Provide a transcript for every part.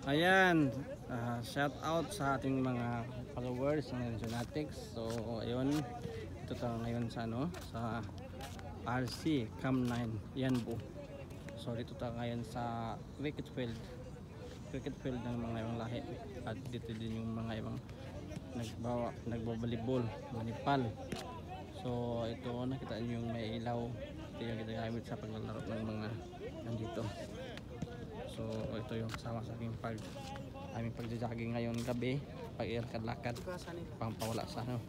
Ayan, shout out sa ating mga followers ng Genetics. So ayun, ito tayo ngayon sa sa RC Cam 9 Yanbu. So dito tayo ngayon sa cricket field ng mga ibang lahi, at dito din yung mga ibang nagbabalibol, manipal. So ito, nakita niyo yung may ilaw, ito yung ginagamit sa paglalaro ng mga nandito. So ito yung kasama sa aking aming pagja-jogging ngayon gabi, pag-lakad, pangpawala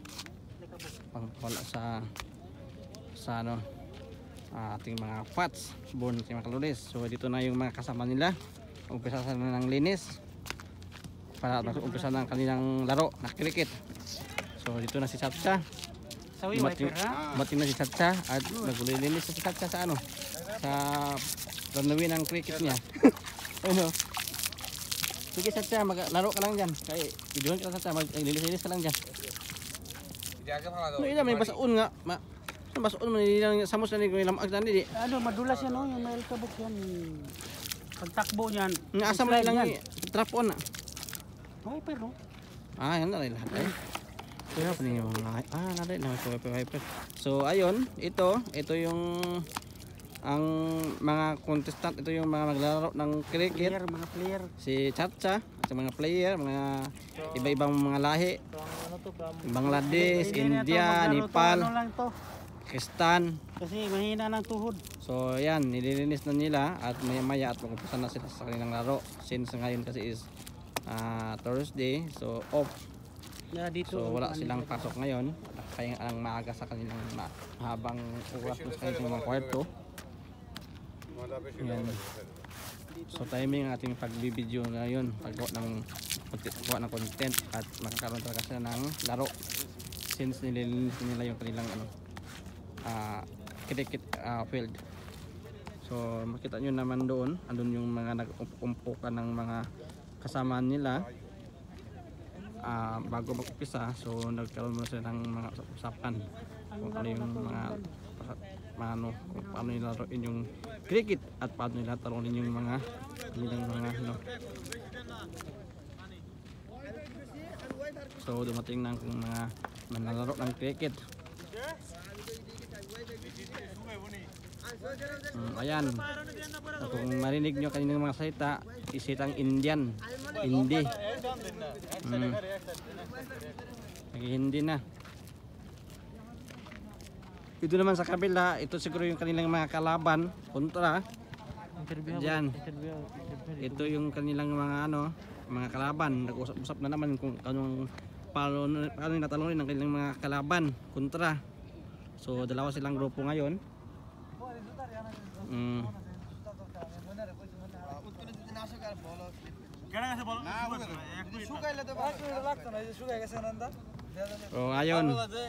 sa ating mga fats, born sa mga kaloris. So dito na yung mga kasama nila, umpisa na ng linis para umpisa na ang kanilang laro na cricket. So dito na si Satcha, dumating na si Satcha at naglilinis si Satcha sa sa ranawin ng cricket niya. Sige Satcha, maglaro ka lang dyan, kaya videoan ka lang Satcha, maglilis ka lang dyan. May basaon nga, basaon man samos na ni lamag dan di. Madulas yan yung may kabuk yan. Pagtakbo niyan. Asam lang yan, trap on na. Wiper no? Yan na rin lahat eh. Kaya pa ninyo mga narin na wiper. So ayun, ito yung ang mga contestant, ito yung mga maglalaro ng cricket, mga player. Si Chacha, sa mga player, mga iba-ibang mga lahi, Bangladesh, India, Nepal, Pakistan. Kasi mahina ng tuhod. So yan, nililinis na nila at maya-maya at mag-umpisa na sila sa kanilang laro. Since ngayon kasi is Thursday, so off. So wala silang pasok ngayon, kaya ang maaga sa kanilang mahabang oras sa kanilang mga kwarto. Yan. So timing ang ating pagbibideo ngayon, paggawa ng content at magkakaroon talaga sila ng laro since nililinis nila yung kanilang cricket field. So makita nyo naman doon, andun yung mga nag-umpukan ng mga kasama nila bago mag-upisa. So nagkaroon mo sila ng mga usapan kung ano yung mga paano nilaruin yung cricket at paano nila tarunin yung mga So dumating na ang mga manlalaro ng cricket. Ayan, kung marinig nyo kaninang mga salita, isitang Indian, Hindi. Hindi na. Ito naman sa kabila, ito siguro yung kanilang mga kalaban kontra. Diyan. Ito yung kanilang mga mga kalaban. Nag-usap na naman kung paano natalunin ng kanilang mga kalaban kontra. So dalawa silang grupo ngayon. Oh ayun.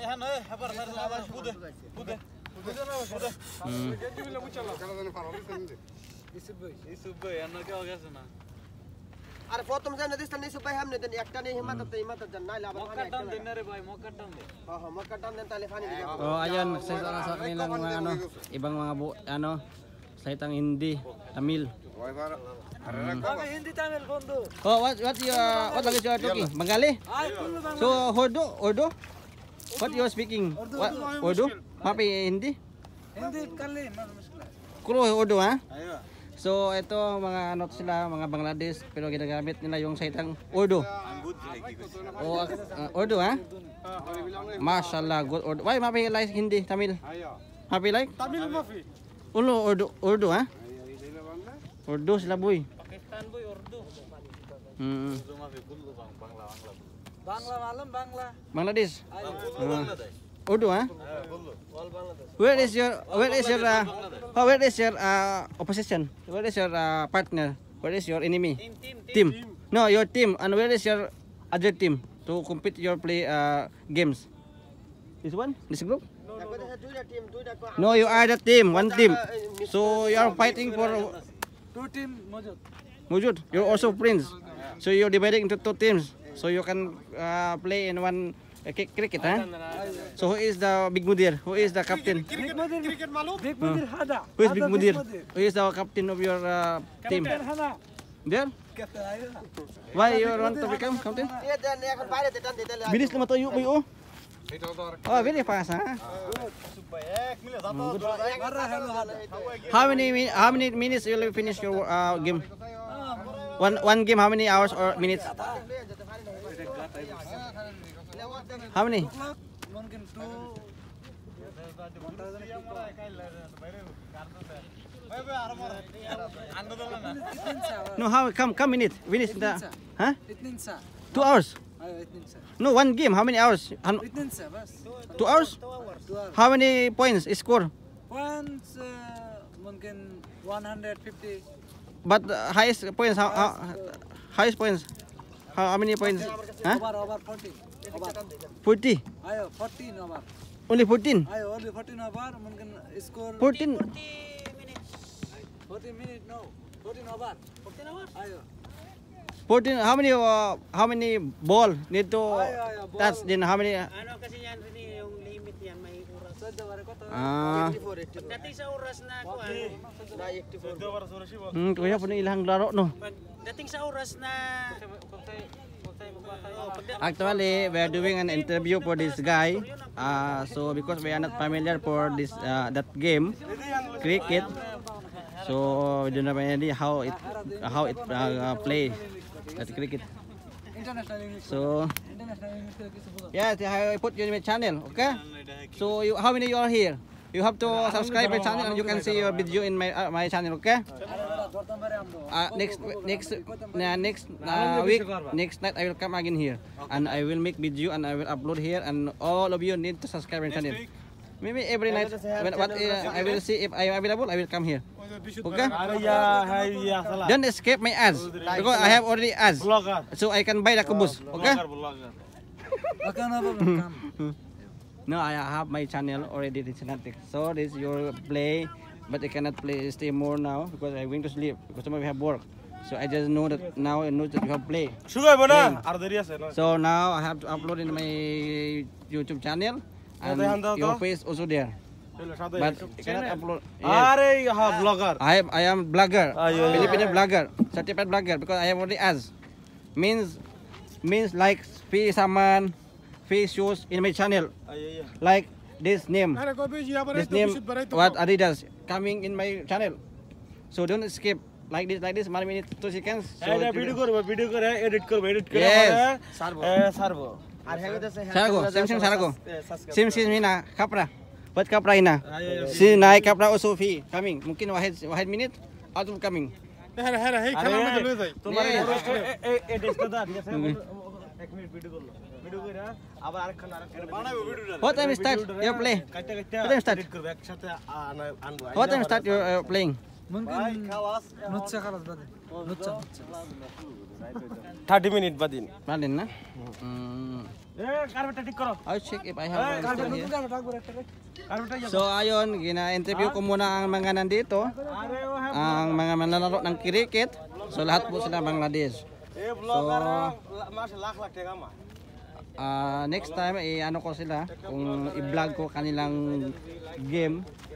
अरे photo में जाने दिस नहीं सुबह हमने दिन एकटा नहीं हिम्मत जन्ना लाभ मक्का डाल देना रे भाई मक्का डाल दे मक्का डाल देना telephone di Oh ayun, sa kanilang mga ibang mga salitang Hindi, Tamil. Hindi Tamil bondo. Oh what language you are talking? Bengali? So Urdu? What you are speaking? Urdu? Mapi Hindi? Hindi kali Kuro Urdu ha? So ito mga sila, mga Bangladesh, pero ginagamit nila yung salitang Urdu. Oh Urdu ha? Mashallah, good Urdu. Why mapi like Hindi, Tamil? Mapi like? Tamil mafi. Urdu ha? Urdu sila boy. Pakistan boy Urdu. Urdu mafi kullu Bangla malam Bangla. Bangladesh. Urdu ha? Where is your opposition? Where is your partner? Where is your enemy? Team. No, your team. And where is your other team to compete your play games? This one? This group? No, you are the team, one team. So you are fighting for Two team Mujud. You're also friends. So you're dividing into two teams. So you can play in one cricket, huh? So who is the Big Mudir? Who is the captain? Big Mudir Hada. Who is Big Mudir? Who is the captain of your team? Captain Hada. There? Why you want to become captain? Iya dan এখন বাইরে যেতাম দিতে Bilis naman to yung oh. Oh, very fast, ha? How many minutes will you finish your game? One game, how many hours or minutes? How many? No, how come minute? Finish the, huh? 2 hours. No, one game. How many hours? 2 hours? How many points score? Points mungkin 150. But highest points, highest points? How many points? Huh? Over 40. Over. 40. Ayo 14 over. Only 14. Ayo only 14 over mungkin score 14. 14 minutes no. 14 over. 14 over. Ayo. 14. How many ball need to Ayo, ball. touch? Then how many? Ano kasi yan, Rini, yung limit yan, may oras. Sadya bare ko to. Pagdating sa oras na kuan, Kaya po na ilang laro, no? pagdating sa oras na Actually, we are doing an interview for this guy. So because we are not familiar for this that game, cricket. So we don't have any idea how it play that cricket. International English. So International English ko yeah, I put you in my channel, okay? So how many you are here? You have to subscribe my channel and you can see your video in my channel, okay? Next week, next night I will come again here and I will make video and I will upload here and all of you need to subscribe my channel. Maybe every night when I will see if I am available, I will come here. Okay? Don't escape my ads because I have already ads, so I can buy the kubus. Okay? No, I have my channel already. It's Fanatic. So this is your play, but I cannot play stay more now because I'm going to sleep because tomorrow we have work. So I just know that now I know that you have play. So now I have to upload in my YouTube channel and your face also there. But I cannot upload. Yes. I am blogger, Filipino blogger, certified blogger because I have already ads. Means like free saman, free shoes in my channel. Like this name what Adidas coming in my channel. So don't skip like this 1 minute 2 seconds. So yes. Sargo. Sim mina kapra. Buat kapra ina. Si naik kapra also fee coming. Mungkin wahid minute atau coming. What time start your play? What time start? What time start your playing? Mungkin nutsa kalas bade. Nutsa. 30 minutes badin. Badin na? I'll check if I have here. So ayun, gina-interview ko muna ang mga nandito, ang mga manlalaro ng cricket. So lahat po sila Bangladesh. So next time ano ko sila kung i-vlog ko kanilang game.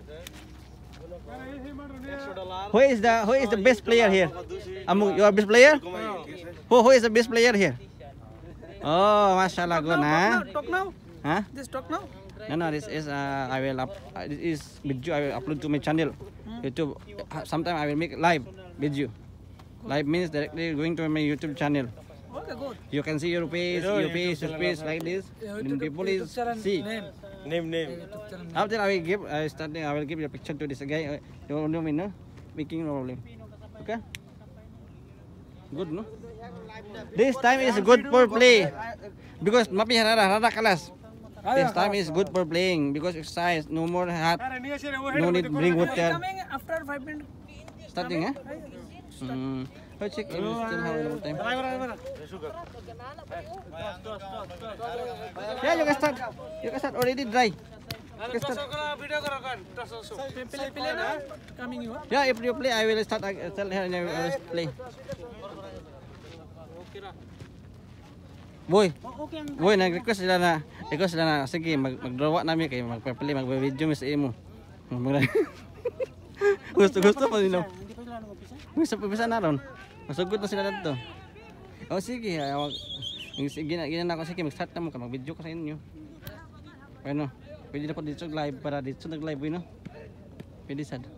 Who is the best player here? Among your best player? Who is the best player here? Oh, mashallah, good, huh? talk now. Huh? Just talk now. No, this is I will this is video I will upload to my channel YouTube. Sometime I will make live video. Live means directly going to my YouTube channel. Okay, good. You can see your face like this. Then people is see. Name. After I will give I will give you a picture to this guy. You know me, no? Making no problem. Okay? Good, no? This time is good for play because mapi rada kalas. This time is good for playing because exercise, no more hot, no need bring water. Coming after 5 minutes. Starting, eh? Let's check if we still have a little time. Yeah, you can start. You can start already dry. You can start. Pilih na. Coming you. Yeah, if you play, I will start. Tell her I will play. Boy, nag-request sila na. Sige, magdrawa namin kayo, magpa-play, mag-video sa imo. Gusto pa din. Gusto pa na ron. Masugod na sila dito. Oh sige, gina ko sige mag-start na mo ka mag-video ko sa inyo. Ano? Pwede na po dito live para dito nag-live no. Pwede sad.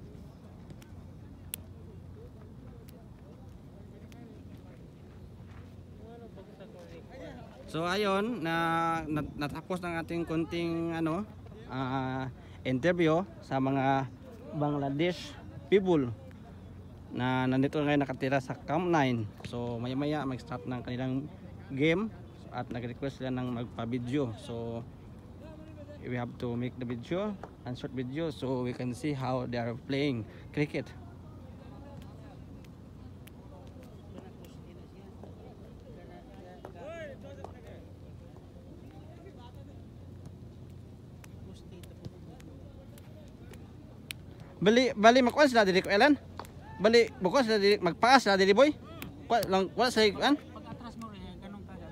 So ayun natapos ng ating konting interview sa mga Bangladesh people na nandito ngayon nakatira sa Camp 9. So maya-maya mag-start ng kanilang game at nag-request sila ng magpa-video. So we have to make the video and short video so we can see how they are playing cricket. Bali makuha sila diri ko Elan. Bali bukas sila diri magpaas sila diri boy. Wala sa kan? Pag atras mo rin, ganun ka.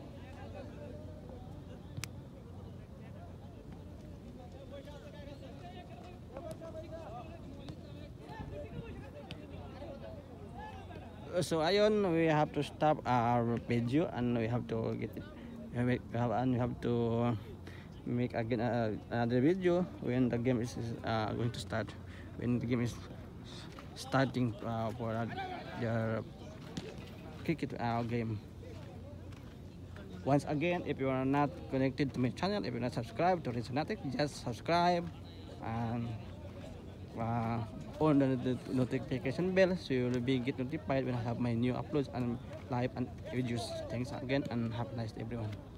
So ayun, we have to stop our video and we have to we have to make again another video when the game is going to start. When the game is starting for their cricket game. Once again, if you are not connected to my channel, if you're not subscribed to Rinsonatic, just subscribe and on the notification bell so you will be get notified when I have my new uploads and live and videos. Thanks again and have a nice day everyone.